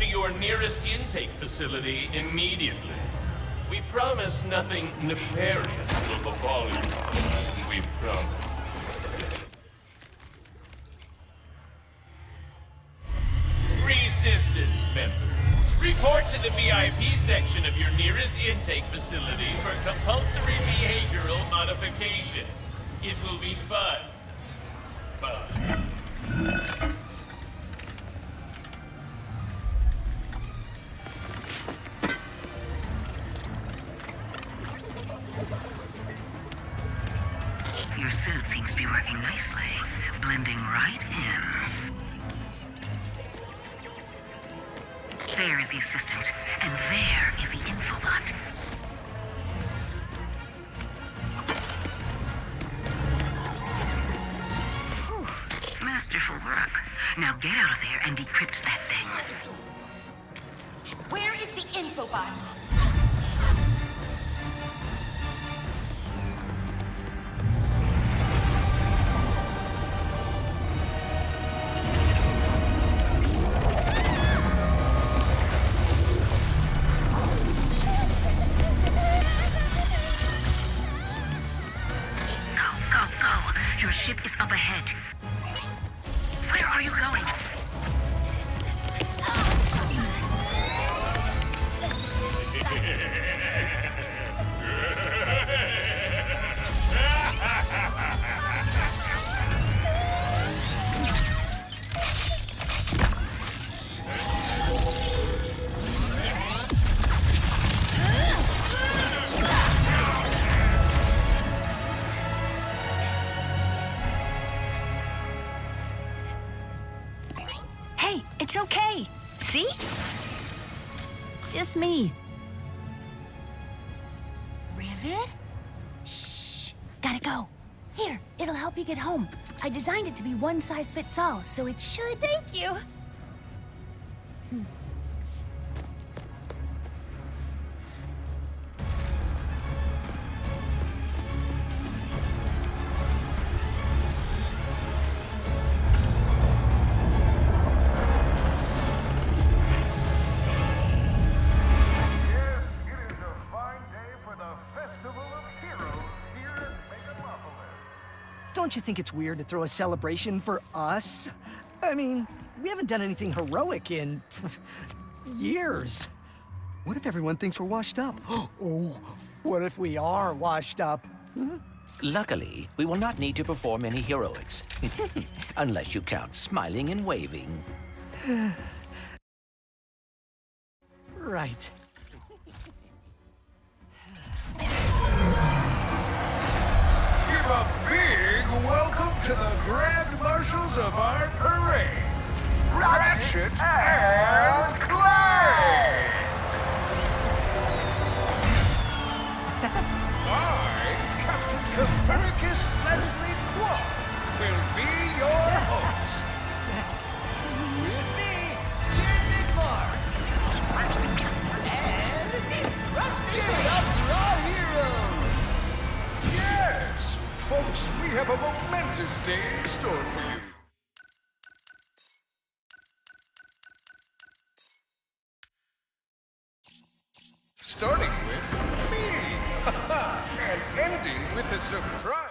your nearest intake facility immediately. We promise nothing nefarious will befall you. We promise. Resistance members, report to the VIP section of your nearest intake facility for compulsory behavioral modification. It will be fun. Fun. Your suit seems to be working nicely, blending right in. There is the assistant, and there is the infobot. Whew. Masterful work. Now get out of there and decrypt that thing. Where is the infobot? Your ship is up ahead. Where are you going? It's okay. See? Just me. Rivet? Shh. Gotta go. Here, it'll help you get home. I designed it to be one size fits all, so it should... Thank you. Don't you think it's weird to throw a celebration for us? I mean, we haven't done anything heroic in... years. What if everyone thinks we're washed up? Oh, what if we are washed up? Luckily, we will not need to perform any heroics. Unless you count smiling and waving. Right. Give a big welcome to the Grand Marshals of our parade, Ratchet and Clank! I, Captain Copernicus Leslie Quad, will be your host. With me, Skid Marks. And Rusty up our heroes. Yes, folks, we have a momentous day in store for you. Starting with me, and ending with a surprise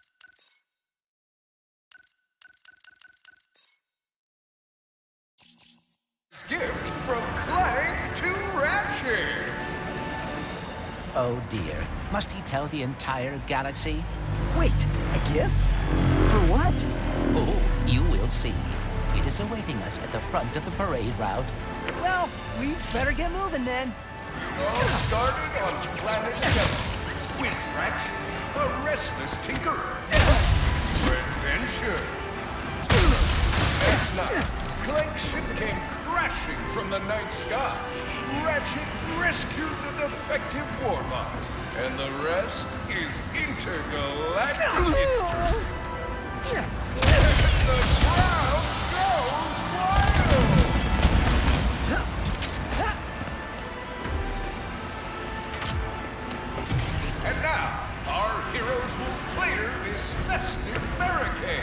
gift from Clank to Ratchet. Oh dear, must he tell the entire galaxy? Wait, a gift? For what? Oh, you will see. It is awaiting us at the front of the parade route. Well, we better get moving then. It all started on planet Yellow with Ratchet, a restless tinkerer. Adventure. At night, Clank's ship came crashing from the night sky. Ratchet rescued the defective warbot, and the rest is intergalactic history. The crowd goes wild! And now, our heroes will clear this festive barricade.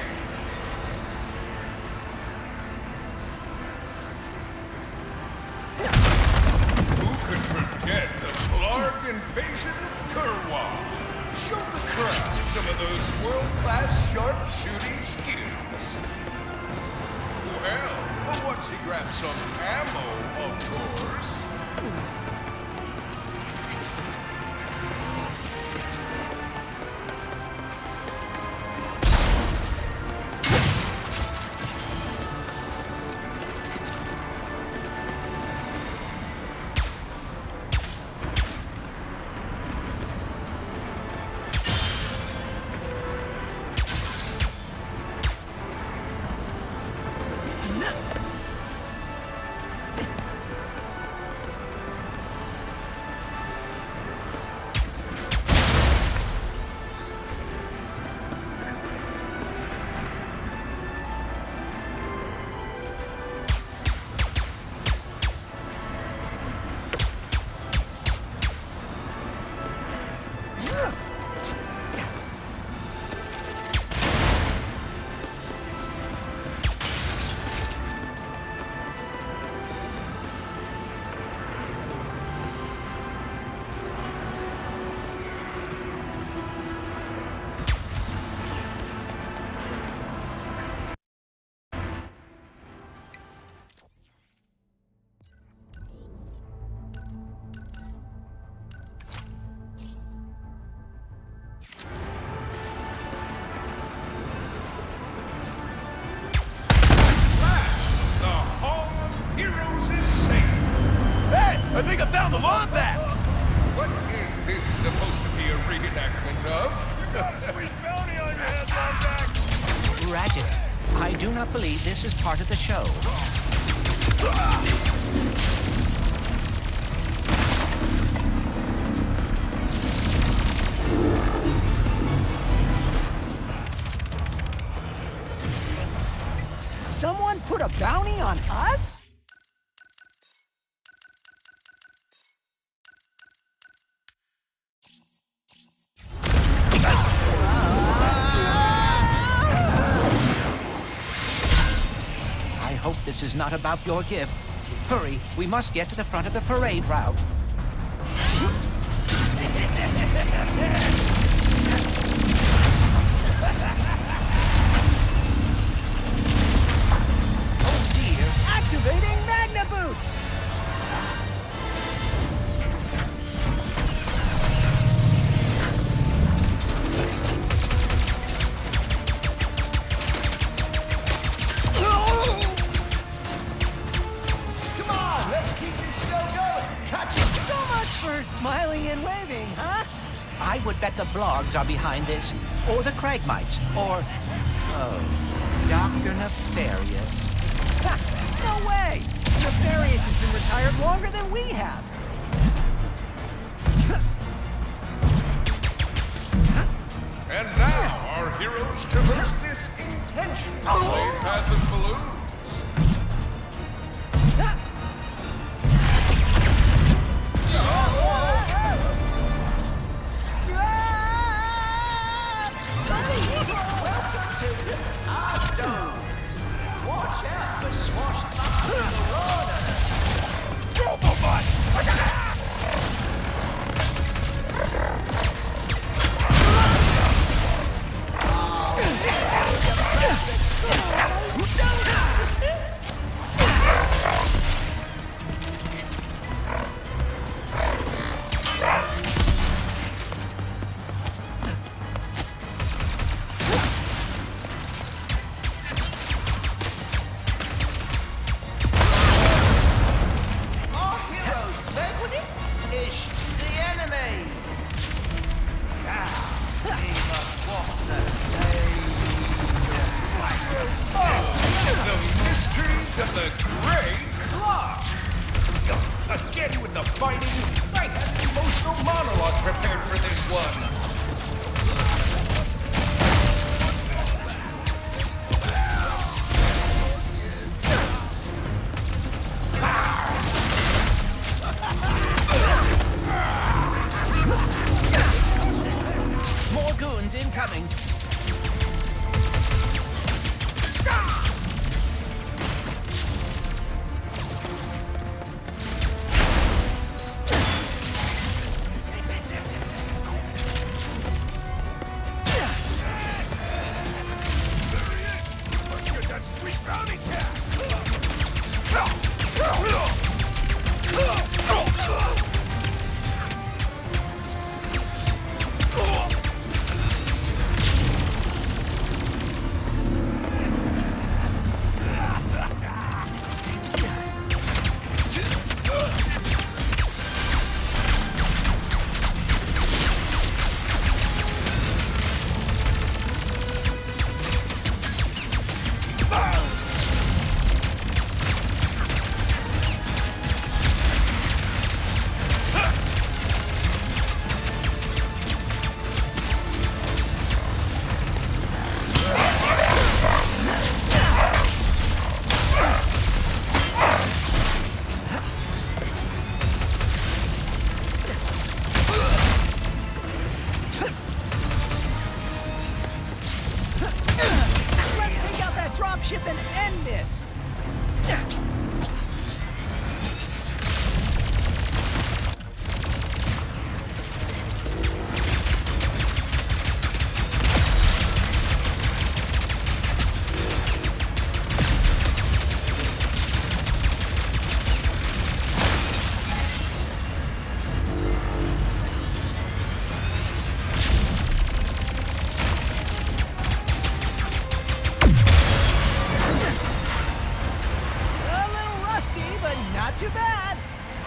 forget the Blarg invasion of Kurwa. Show the crowd some of those world-class sharpshooting skills. Well, once he grabs some ammo, of course. I think I found the wombat! What is this supposed to be a reenactment of? Sweet bounty on your head, wombat! Ratchet, I do not believe this is part of the show. Someone put a bounty on us? I hope this is not about your gift. Hurry, we must get to the front of the parade route. Oh dear, activating Magna Boots! For smiling and waving, huh? I would bet the Blogs are behind this, or the Cragmites, or... oh, Dr. Nefarious. Ha! No way! Nefarious has been retired longer than we have. And now our heroes traverse this intentionally path of balloons. Again with the fighting! I had an emotional monologue prepared for this one! More goons incoming.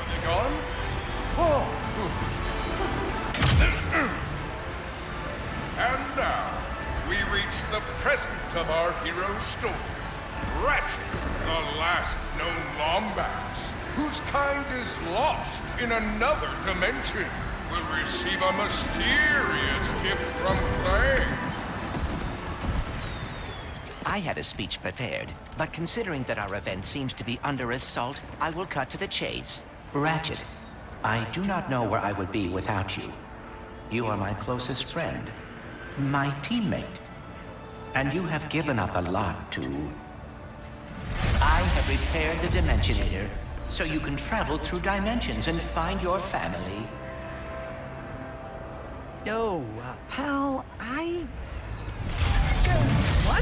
They gone? Oh. And now, we reach the present of our hero's story. Ratchet, the last known Lombax, whose kind is lost in another dimension, will receive a mysterious gift from Clank. I had a speech prepared, but considering that our event seems to be under assault, I will cut to the chase. Ratchet, I do not know where I would be without you. You are my closest friend, my teammate, and you have given up a lot to... I have repaired the Dimensionator, so you can travel through dimensions and find your family. No, pal, what?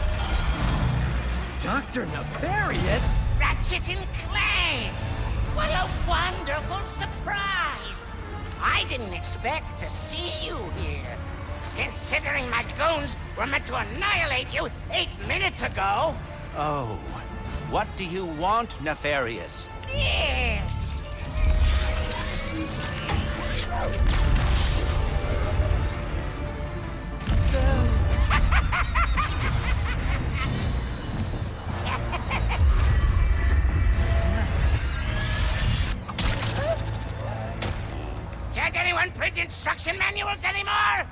Dr. Nefarious? Ratchet and Clank! What a wonderful surprise! I didn't expect to see you here. Considering my goons were meant to annihilate you 8 minutes ago. Oh, what do you want, Nefarious? Yes! Can't anyone print instruction manuals anymore?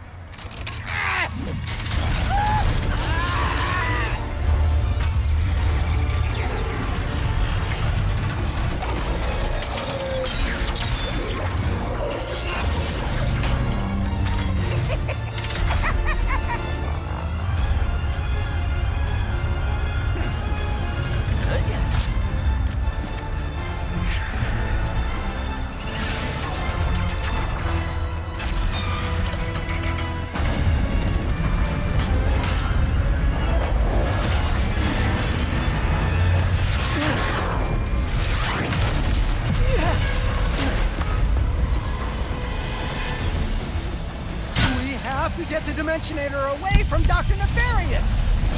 To get the Dimensionator away from Dr. Nefarious!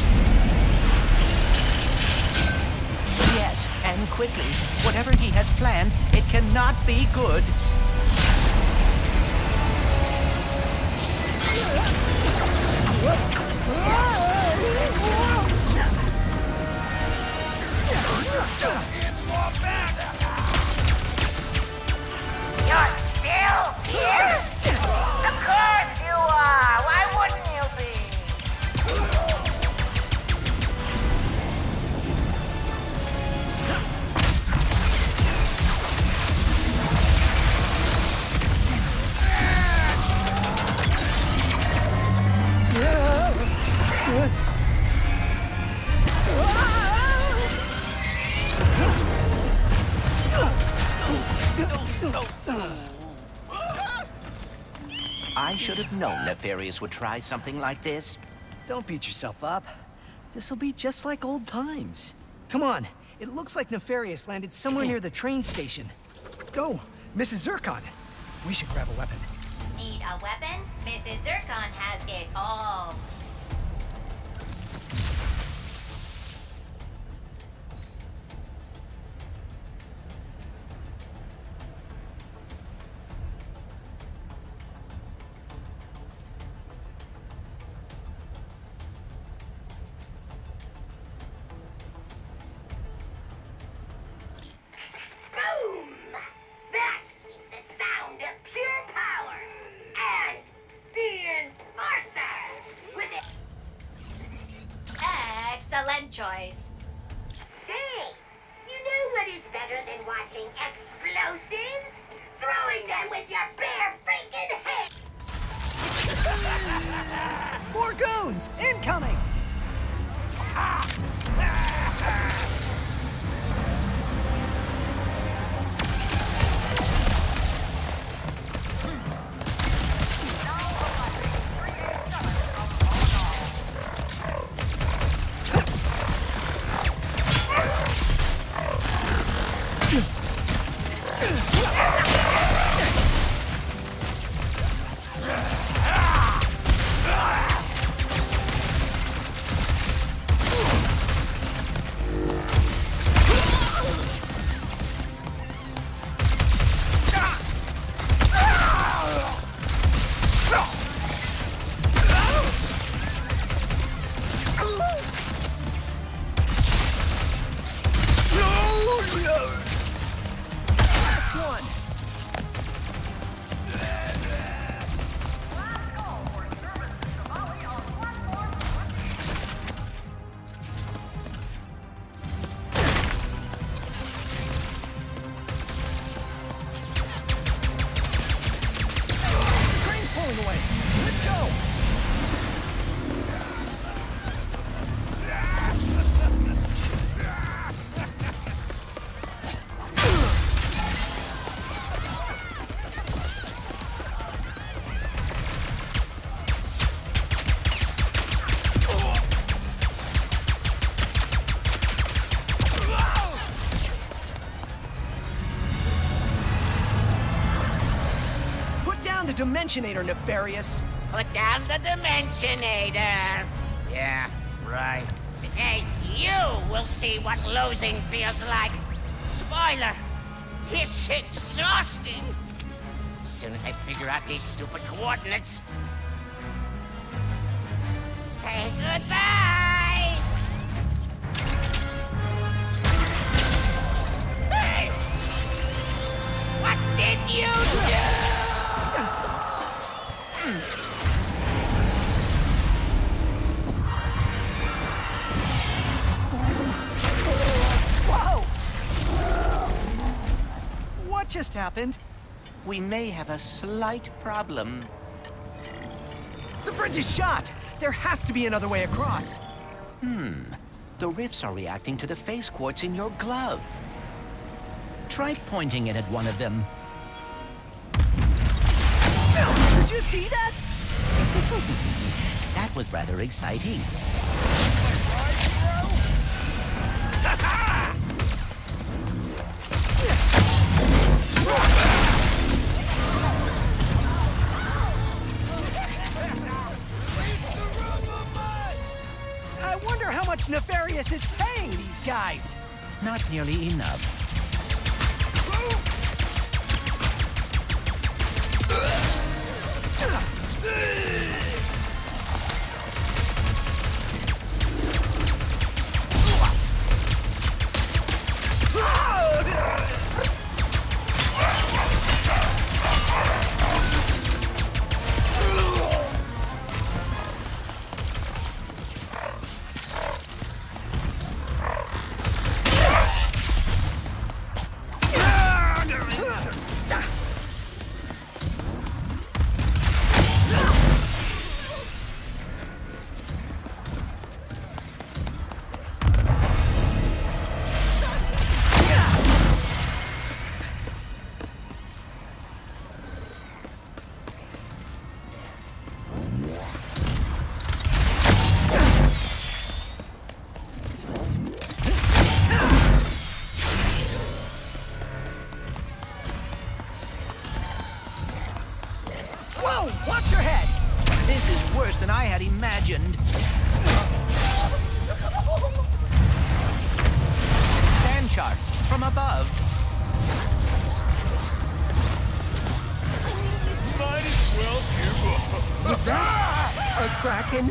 Yes, and quickly. Whatever he has planned, it cannot be good. You're still here? Of course you are! Why wouldn't you be? I should have known Nefarious would try something like this. Don't beat yourself up. This'll be just like old times. Come on, it looks like Nefarious landed somewhere near the train station. Go, Mrs. Zircon. We should grab a weapon. Need a weapon? Mrs. Zircon has it all. Boom! That is the sound of pure power! And the Enforcer! With it. Excellent choice. Say, you know what is better than watching explosives? Throwing them with your bare freaking hand! More goons! Incoming! down the Dimensionator, Nefarious! Put down the Dimensionator! Yeah, right. Today, you will see what losing feels like. Spoiler, it's exhausting. As soon as I figure out these stupid coordinates. Say goodbye! Hey! What did you do? Whoa! What just happened? We may have a slight problem. The bridge is shot! There has to be another way across. The rifts are reacting to the face quartz in your glove. Try pointing it at one of them. Did you see that? That was rather exciting. I wonder how much Nefarious is paying these guys. Not nearly enough. Watch your head! This is worse than I had imagined. Sand sharks from above. Might as well give up. Was that a kraken?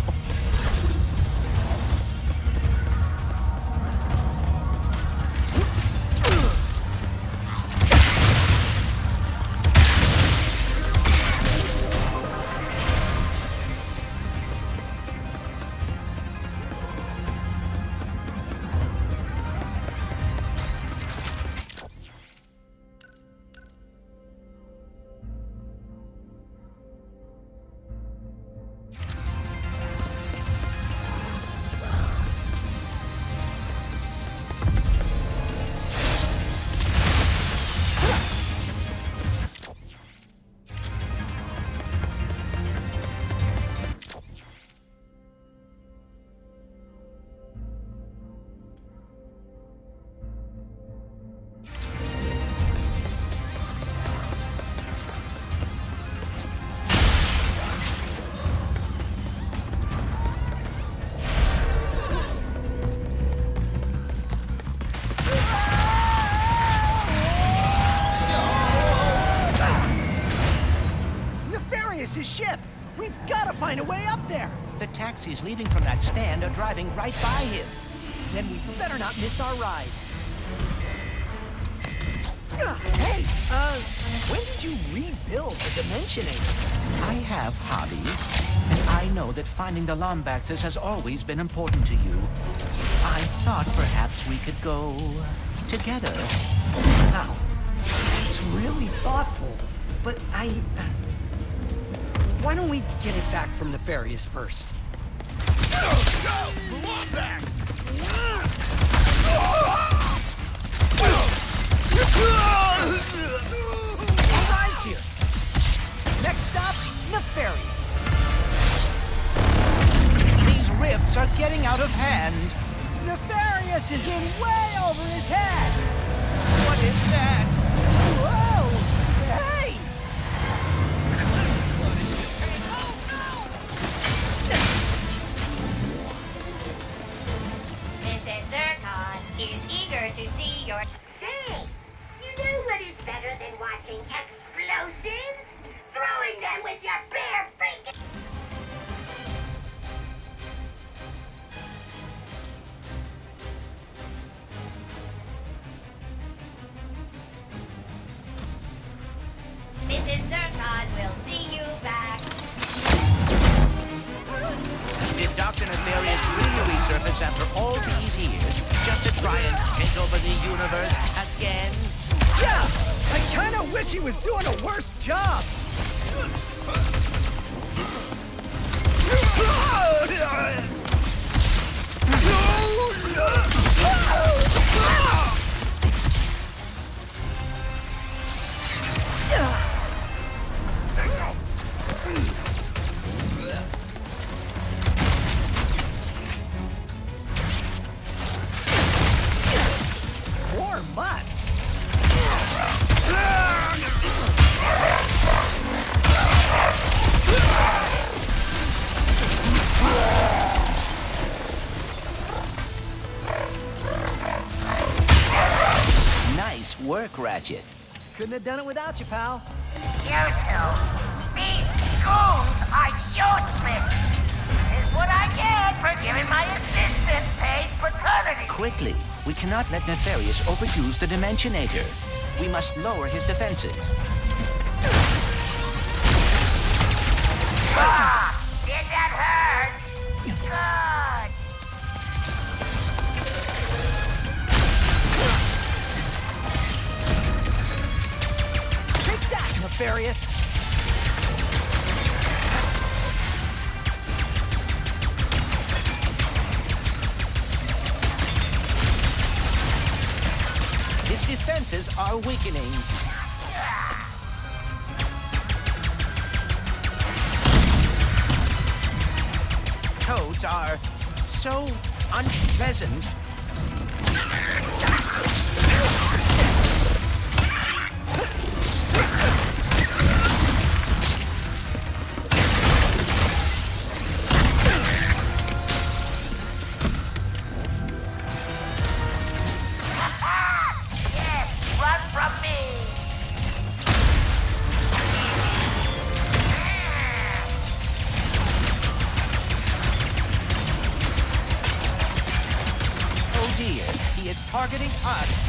His ship! We've got to find a way up there! The taxis leaving from that stand are driving right by him. Then we better not miss our ride. Hey, when did you rebuild the Dimensionator? I have hobbies, and I know that finding the Lombaxes has always been important to you. I thought perhaps we could go together. Wow, it's really thoughtful, but why don't we get it back from Nefarious first? Go! The Lombax! All rides here. Next stop, Nefarious. These rifts are getting out of hand. Nefarious is in way over his head. What is that? Whoa! Hey! launching explosives? Throwing them with your bare freaking... Mrs. Zircon will see you back. Did Dr. Nefarious really resurface after all these years just to try and take over the universe again? Yeah! I kinda wish he was doing a worse job! More mutts! Nice work, Ratchet. Couldn't have done it without you, pal. You two, these goons are useless. This is what I get for giving my assistant paid paternity. Quickly, we cannot let Nefarious overuse the Dimensionator. We must lower his defenses. Ah, did that hurt? Good. Take that, Nefarious! His defenses are weakening. Toads are so unpleasant. Yes, run from me. Oh dear, he is targeting us.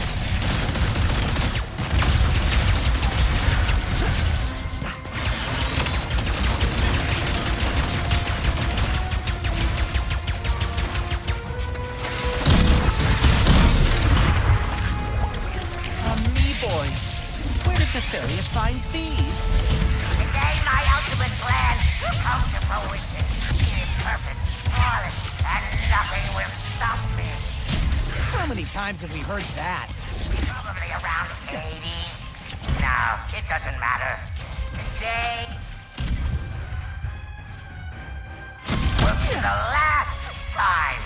Boys, where did Nefarious find these? Today my ultimate plan will come to fruition. It is perfect, flawless, and nothing will stop me. How many times have we heard that? Probably around 80. No, it doesn't matter. Today will be the last time.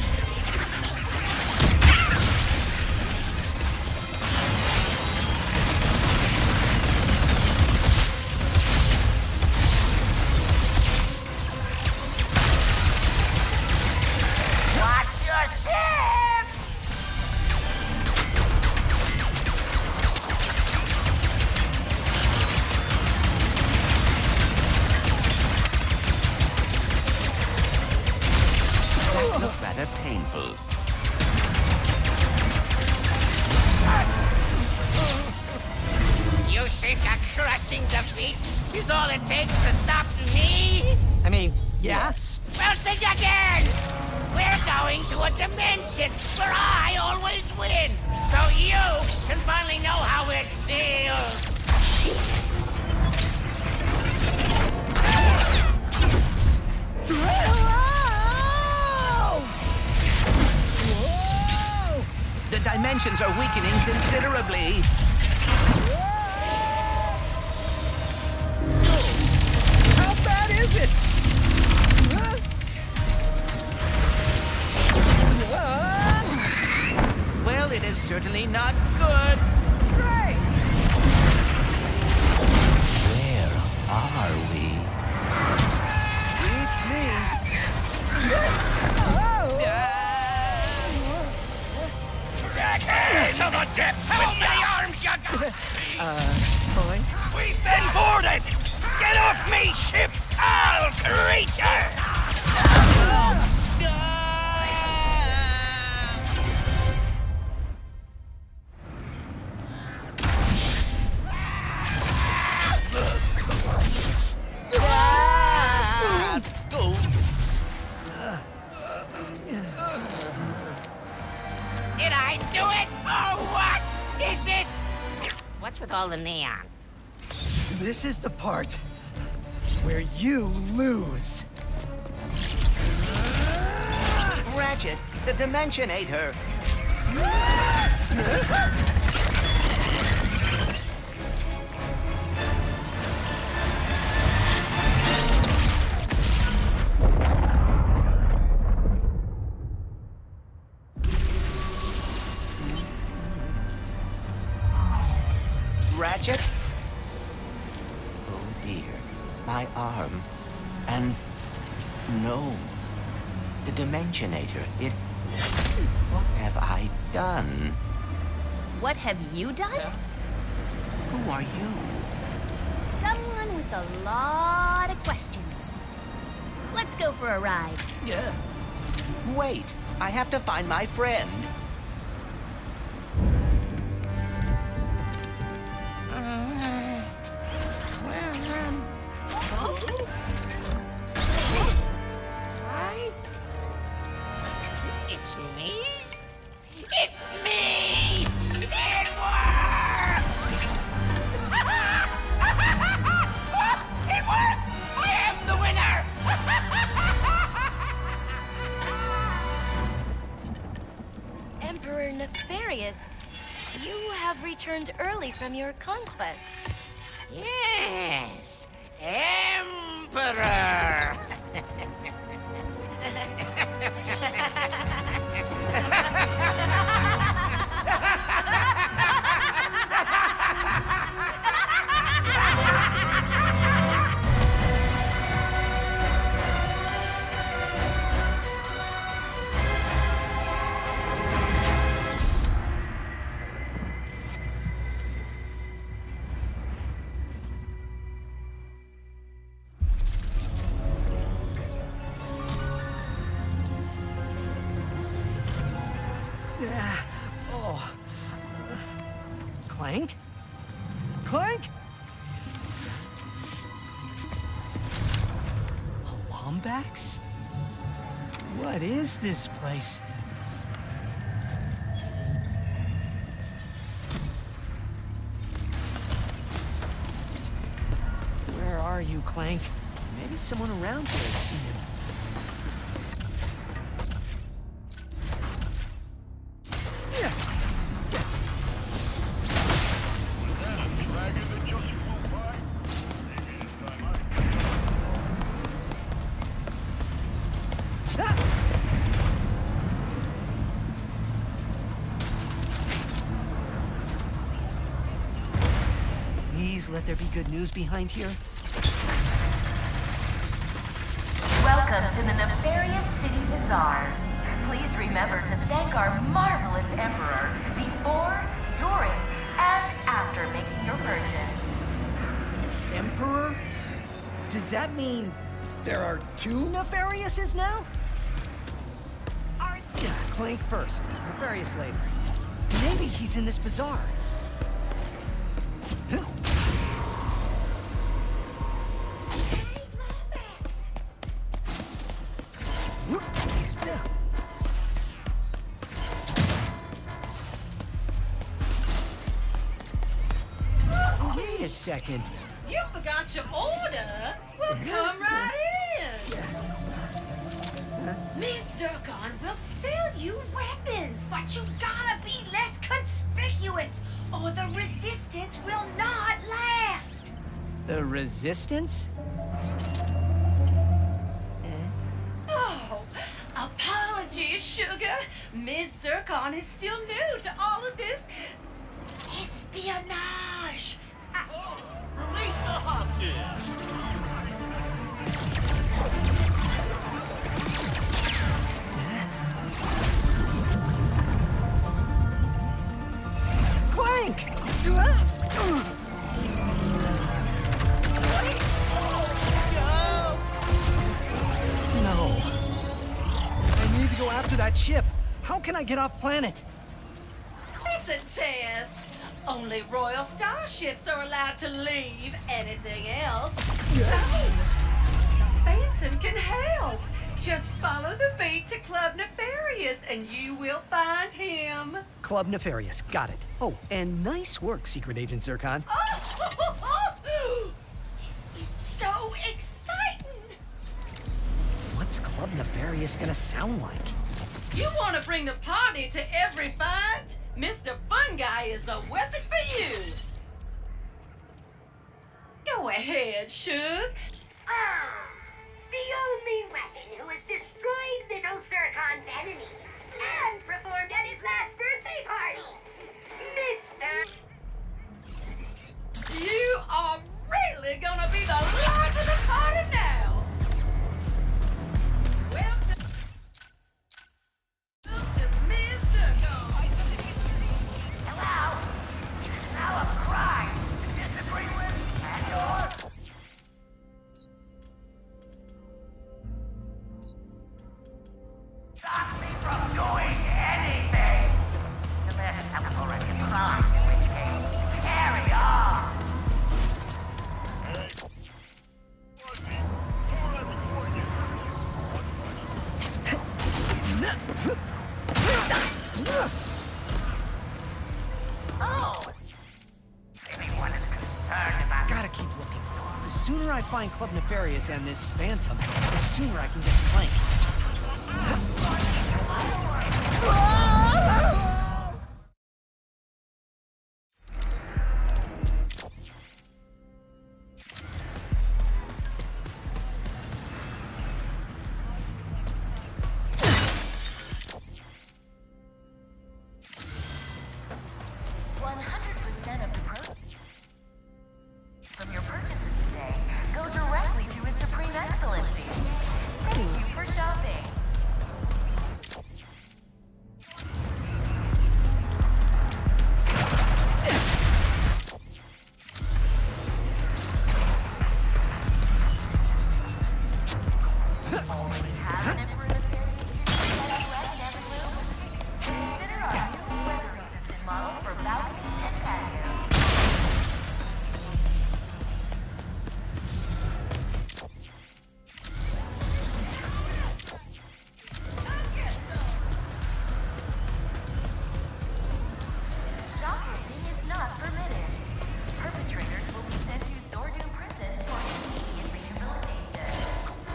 Watch your step! That looked rather painful. You think a crushing defeat is all it takes to stop me? I mean, yes? Well, think again! We're going to a dimension where I always win, so you can finally know how it feels. The dimensions are weakening considerably. How bad is it? Well, it is certainly not good. Great! Where are we? Beats me. To the depths! How many arms you got? Clank? We've been boarded! Get off me, ship, foul creature! Did I do it? Oh, what is this? What's with all the neon? This is the part where you lose. Ratchet, the Dimensionator. Ratchet? Oh dear, my arm. And no, the Dimensionator, it... What have I done? What have you done? Who are you? Someone with a lot of questions. Let's go for a ride. Yeah. Wait, I have to find my friend. Hi? It's me? It's me! It worked! It worked! I am the winner! Emperor Nefarious, you have returned early from your conquest. Yes, Emperor! Oh. Clank? Clank? A Lombax? What is this place? Where are you, Clank? Maybe someone around here has seen him. Please let there be good news behind here. Welcome to the Nefarious City Bazaar. Please remember to thank our marvelous Emperor before, during, and after making your purchase. Emperor? Does that mean there are two Nefariouses now? Clank first, Nefarious later. Maybe he's in this bazaar. Wait a second. You forgot your order? Well, come right in. Miss Zircon will sell you weapons, but you gotta be less conspicuous, or the resistance will not last. The Resistance? Oh, apologies, sugar. Miss Zircon is still new to all of this espionage. Release the hostage! Clank! No. I need to go after that ship. How can I get off planet? Listen, Test. Only royal starships are allowed to leave. Anything else? No. Phantom can help. Just follow the beat to Club Nefarious and you will find him. Club Nefarious, got it. Oh, and nice work, Secret Agent Zircon. This is so exciting. What's Club Nefarious gonna sound like? You want to bring the party to every fight? Mr. Fun Guy is the weapon for you. Go ahead, Shug. The only weapon who has destroyed Little Zircon's enemies and performed at his last birthday party, Mr. You are really gonna be the life of the party now. Welcome to Mr. Hello? Now a crime to disagree with and/or stop me from doing anything. Unless I was already a crime, in which case, carry on. Oh! Everyone is concerned about... Gotta keep looking. The sooner I find Club Nefarious and this Phantom, the sooner I can get to Clank. From your purchases today, go directly to His Supreme Excellency. Thank you for shopping. Already have an Emperor Nefarious tribute set up left in every room? Consider our new weather-resistant model for balconies and patios. Shoplifting is not permitted. Perpetrators will be sent to Zordoom Prison for immediate rehabilitation.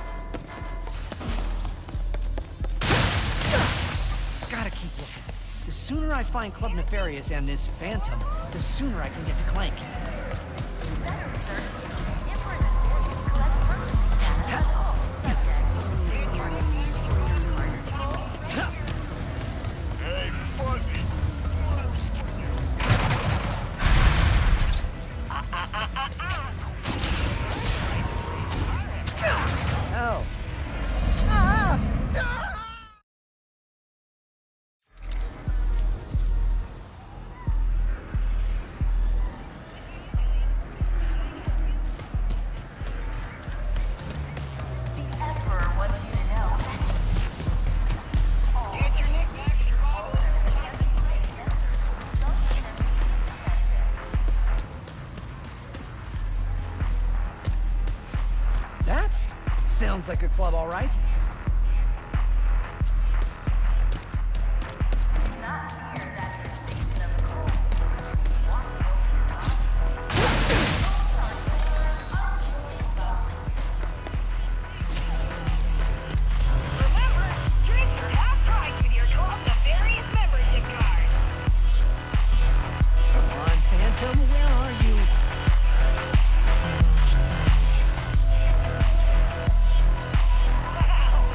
Gotta keep looking. The sooner I find Club Nefarious and this Phantom, the sooner I can get to Clank. To better serve you, Emperor Nefarious collects purchasing data of all subjects. Are you feeling your card is full? Hey, Fuzzy! Oh. The Emperor wants you to know that he sees all Internet also attempts to make sensors for social and media protection. That sounds like a club, all right. Not near that sensation of cold washing over your Remember, drinks are half price with your Club Nefarious membership card. Come on, Phantom, where are you? Wow,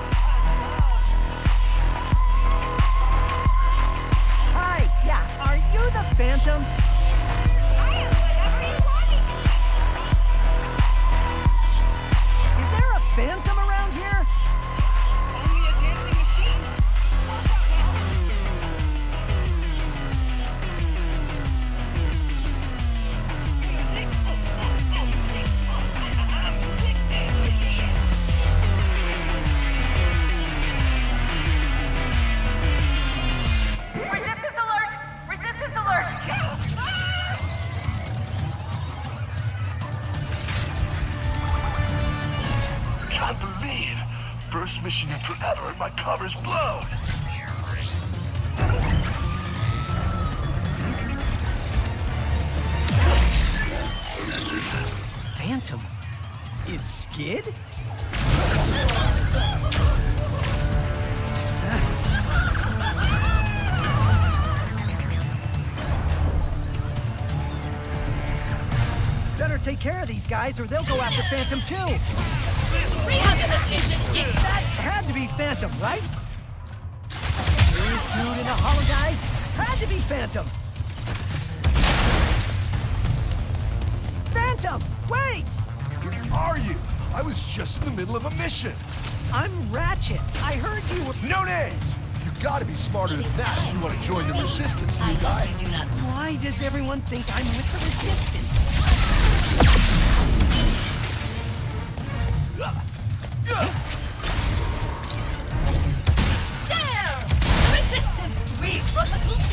first mission in forever and my cover's blown! Phantom? Is Skid? Better take care of these guys or they'll go after Phantom too! Rehabilitation kick. That had to be Phantom, right? Serious dude in a hollow guy? Had to be Phantom! Phantom! Wait! Where are you? I was just in the middle of a mission! I'm Ratchet. I heard you were... No names! You gotta be smarter than that if you want to join the Resistance, new guy. Why does everyone think I'm with the Resistance? There! Resistance weak from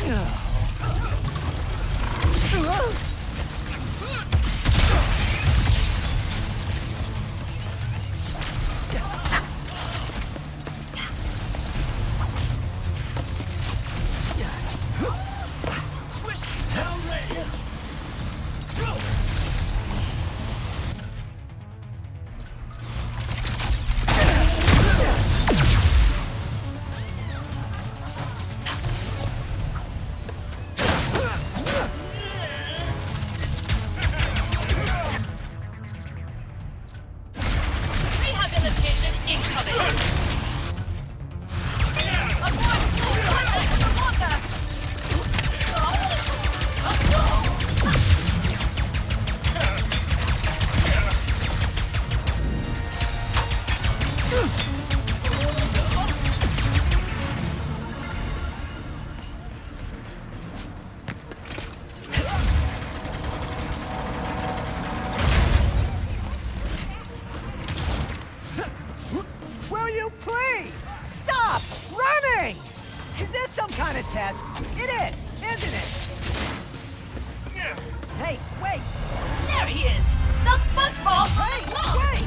Test. It is, isn't it? Hey, wait! There he is! The football! Hey, wait!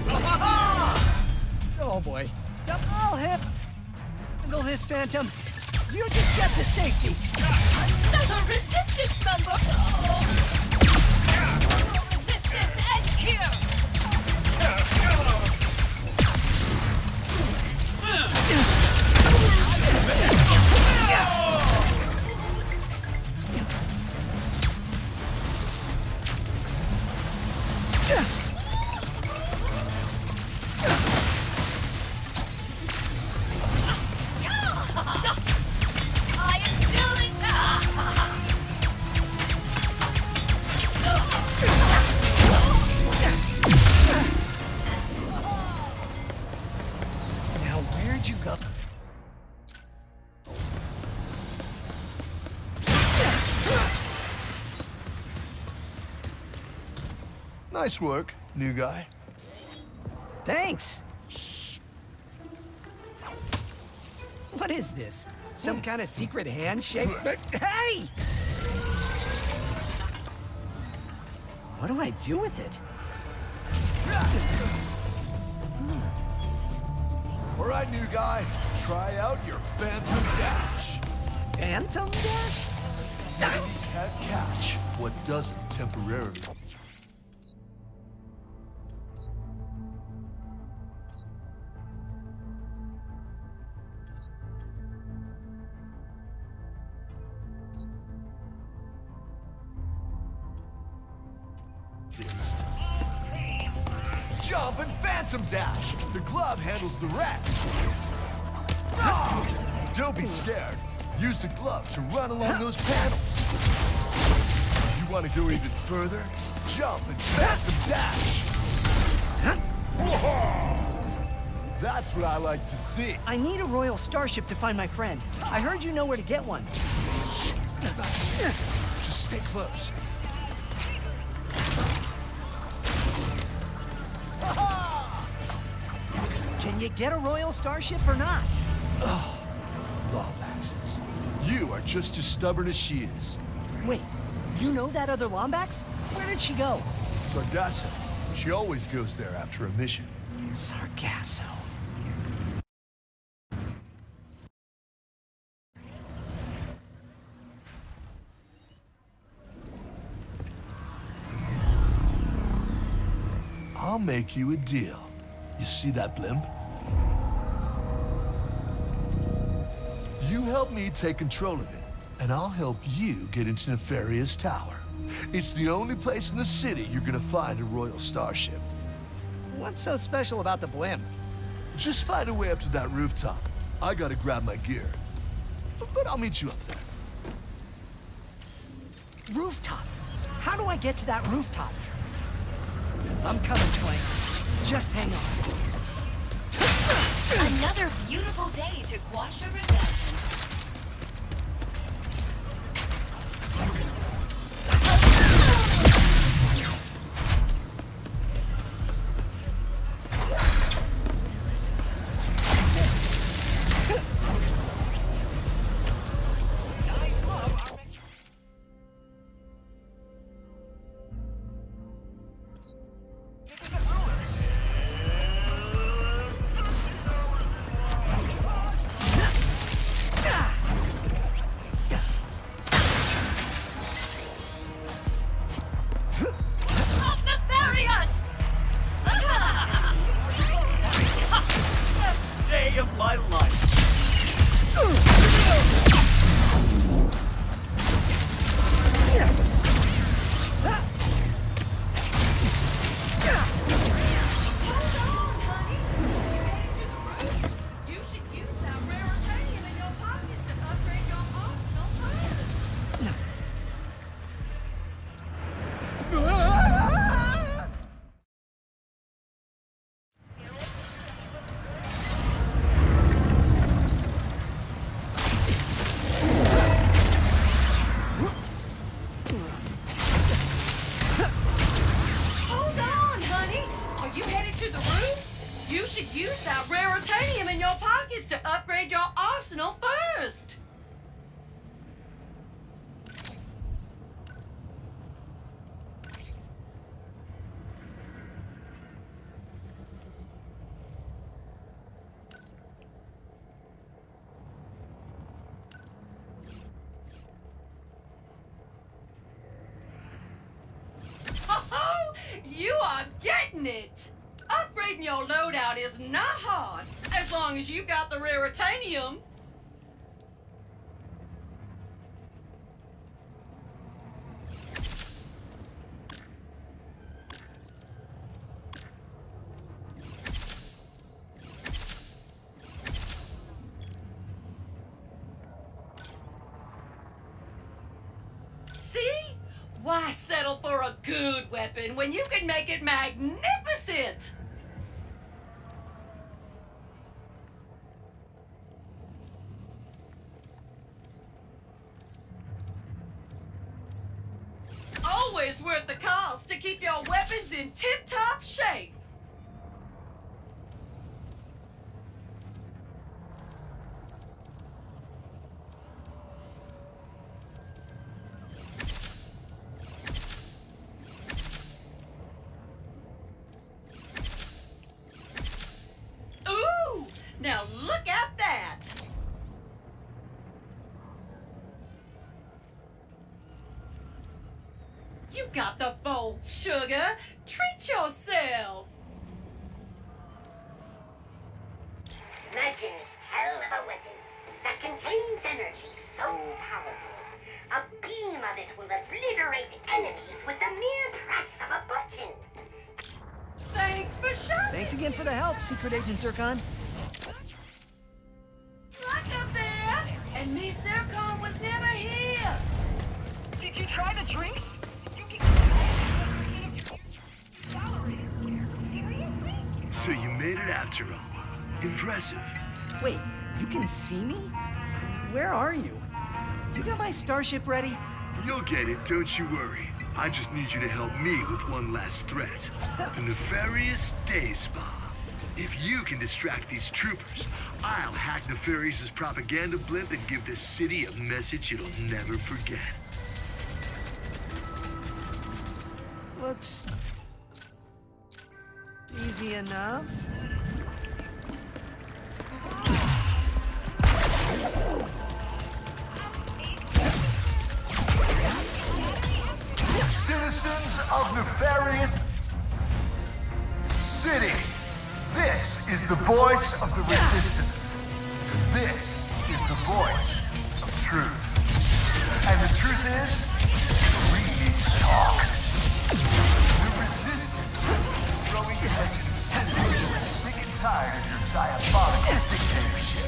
Oh boy. I'll handle this, Phantom. You just get to safety. Another resistance member! Resistance and here! Nice work, new guy. Thanks. What is this? Some kind of secret handshake? Hey! What do I do with it? All right, new guy. Try out your Phantom Dash. Phantom Dash? Can't catch what doesn't temporarily. Jump and Phantom Dash! The glove handles the rest! Don't be scared. Use the glove to run along those panels. You want to go even further? Jump and Phantom Dash! That's what I like to see. I need a Royal Starship to find my friend. I heard you know where to get one. It's not safe. Just stay close. Can you get a Royal Starship or not? Ugh. Lombaxes. You are just as stubborn as she is. Wait, you know that other Lombax? Where did she go? Sargasso. She always goes there after a mission. Sargasso. I'll make you a deal. You see that blimp? You help me take control of it, and I'll help you get into Nefarious Tower. It's the only place in the city you're gonna find a Royal Starship. What's so special about the blimp? Just find a way up to that rooftop. I gotta grab my gear. But I'll meet you up there. Rooftop? How do I get to that rooftop? I'm coming, Clank. Just hang on. Another beautiful day to quash a rebellion. You are getting it! Upgrading your loadout is not hard, as long as you've got the raritanium. Why settle for a good weapon when you can make it magnificent? Always worth the cost to keep your weapons in tip-top shape. Now look at that! You got the bolt, sugar! Treat yourself! Legends tell of a weapon that contains energy so powerful, a beam of it will obliterate enemies with the mere press of a button. Thanks for showing. Thanks again for the help, Secret Agent Zircon. Luck up there! And me, Zircon, was never here! Did you try the drinks? You can get 1% of your salary. Seriously? So you made it after all. Impressive. Wait, you can see me? Where are you? You got my starship ready? You'll get it, don't you worry. I just need you to help me with one last threat. The Nefarious Day Spa. If you can distract these troopers, I'll hack Nefarious' propaganda blimp and give this city a message it'll never forget. Looks easy enough. Citizens of Nefarious... City. This is the voice of the Resistance. This is the voice of truth. And the truth is, we need to talk. The Resistance is growing the legend of City. We're sick and tired of your diabolical dictatorship.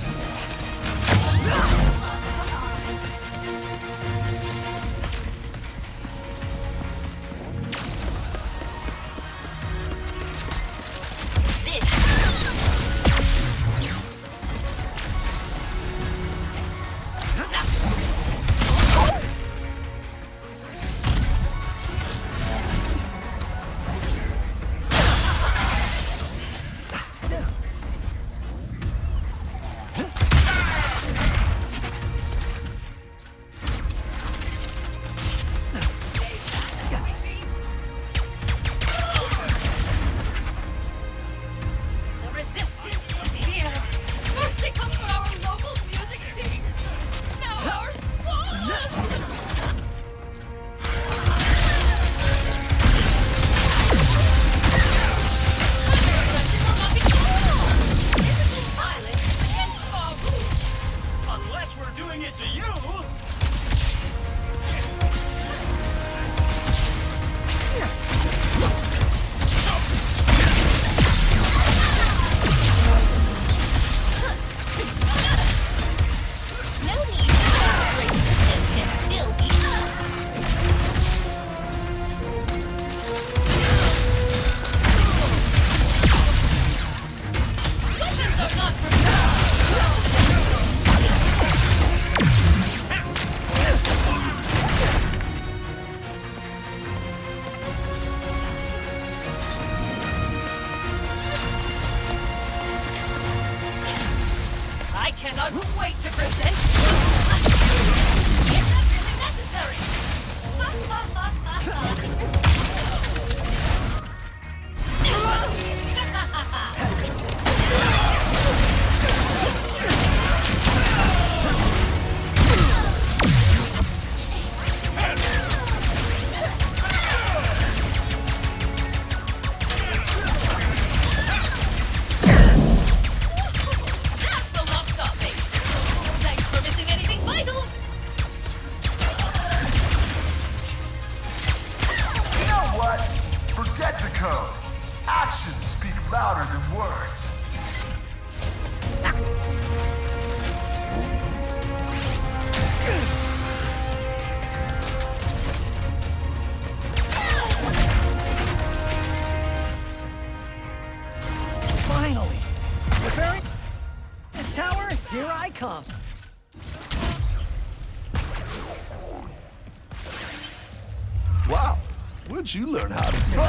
Wow, where'd you learn how to do?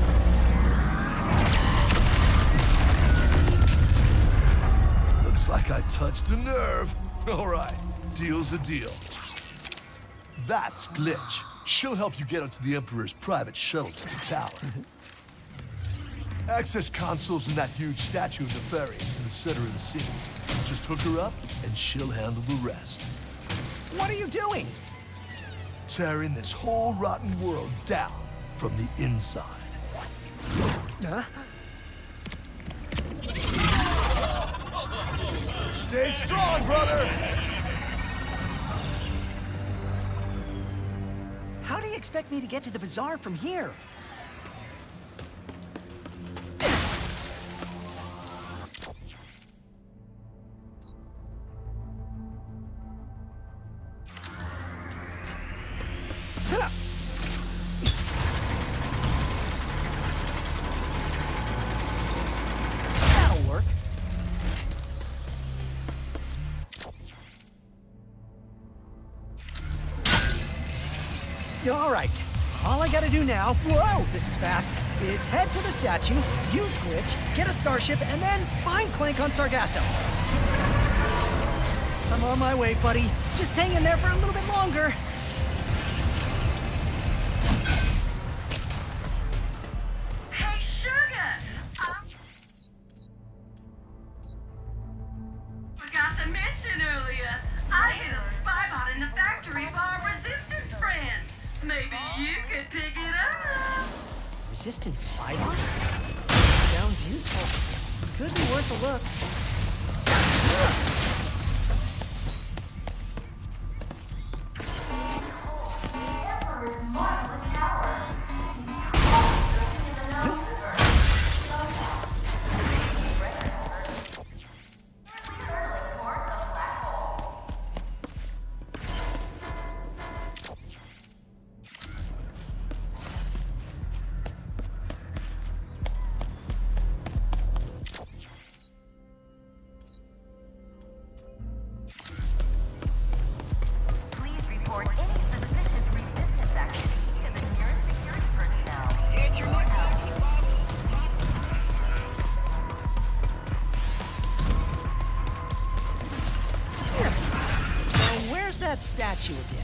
Looks like I touched a nerve. All right, deal's a deal. That's Glitch. She'll help you get onto the Emperor's private shuttle to the tower. Access console's in that huge statue of Nefarious in the center of the city. Just hook her up, and she'll handle the rest. What are you doing? Tearing this whole rotten world down from the inside. Huh? Stay strong, brother! How do you expect me to get to the bazaar from here? All right, all I gotta do now, whoa, this is fast, is head to the statue, use Glitch, get a starship, and then find Clank on Sargasso. I'm on my way, buddy. Just hang in there for a little bit longer. Hey, Sugar! Forgot to mention earlier, I hit a spy bot in the factory for our Resistance friends. Maybe you could pick it up. Resistance spy bot? Useful. Could be worth a look. That statue again.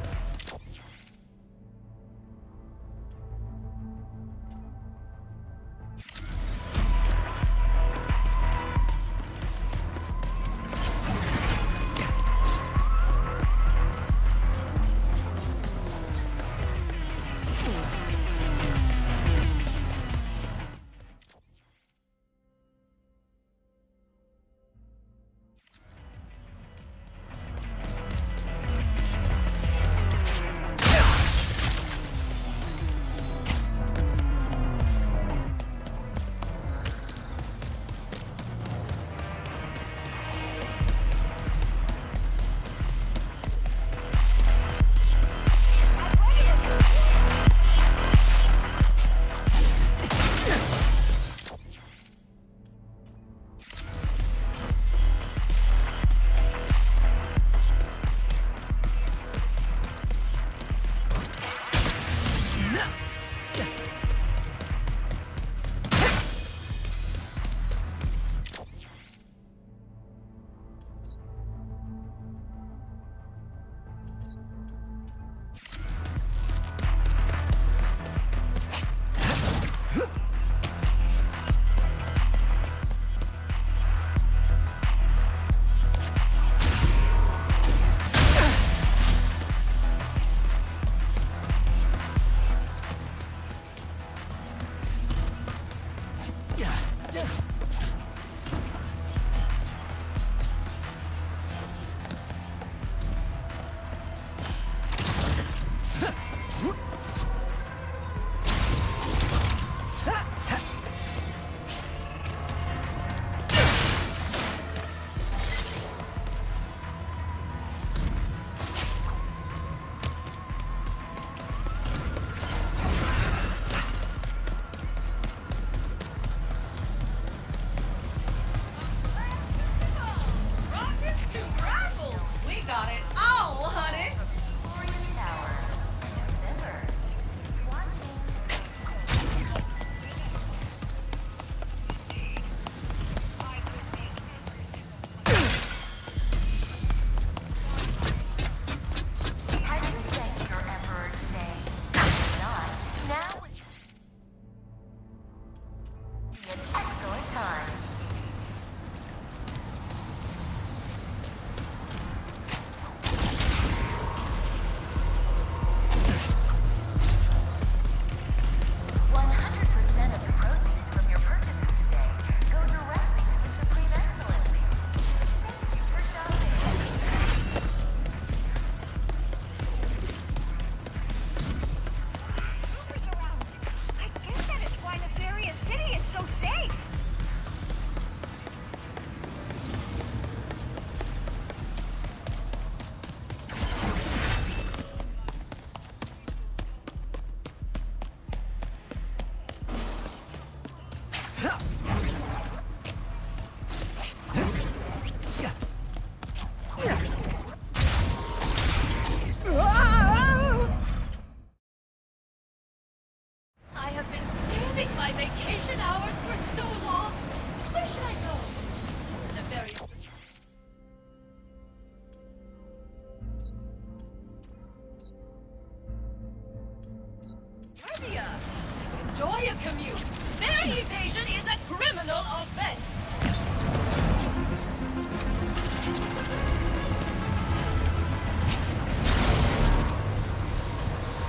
Enjoy a commute. Their evasion is a criminal offense.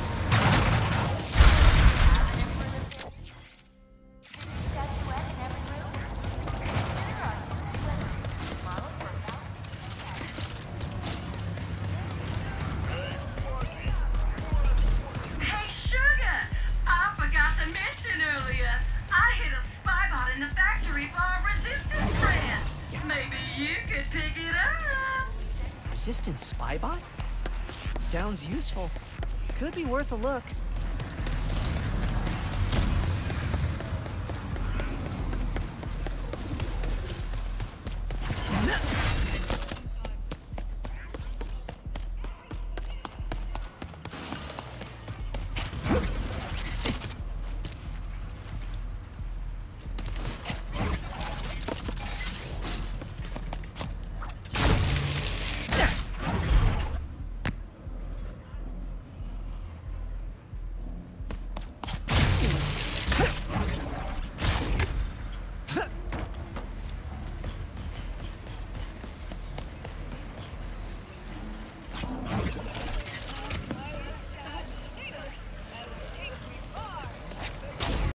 Statuette and everywhere. hit a spy bot in the factory for our resistance brand. Maybe you could pick it up. Resistance spy bot? Sounds useful. Could be worth a look.